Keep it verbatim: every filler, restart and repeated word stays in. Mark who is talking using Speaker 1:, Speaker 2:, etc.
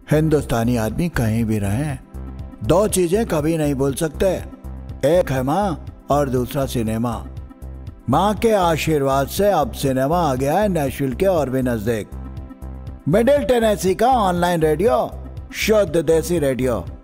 Speaker 1: हिंदुस्तानी आदमी कहीं भी रहे, दो चीजें कभी नहीं भूल सकते, एक है माँ और दूसरा सिनेमा। माँ के आशीर्वाद से अब सिनेमा आ गया है नेशविल के और भी नजदीक। मिडिल टेनेसी का online radio Shuddh Desi radio.